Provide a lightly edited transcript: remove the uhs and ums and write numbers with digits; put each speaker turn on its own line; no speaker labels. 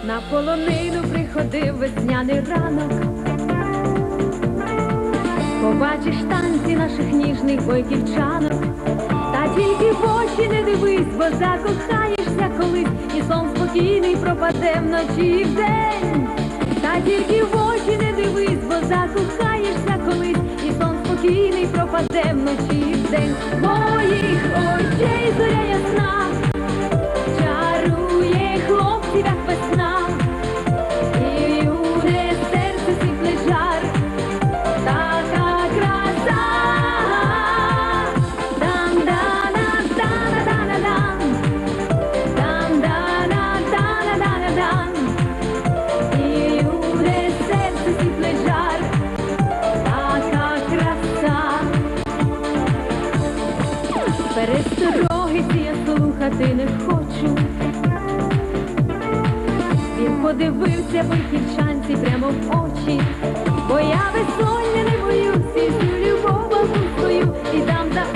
На полонину приходив весняний ранок. Побачиш танці наших ніжних бойківчанок. Та тільки в очі не дивись, бо закохаєшся колись, і сон спокійний пропаде вночі і вдень. Та тільки в очі не дивись, бо закохаєшся колись, і сон спокійний пропаде вночі і вдень. Моїх очей зоря ясна чарує хлопців, як весна, і юне серце світлий жар, така краса. Дан-да-на-да-на-да-на-дан, дан-да-на-да-на-да-на-дан, і юне серце світлий жар, така краса. Перестороги ці я слухати не хочу. Він подивився бойківчанці прямо в очі, бо я безсоння не боюсь, і цю любов свою, і дам за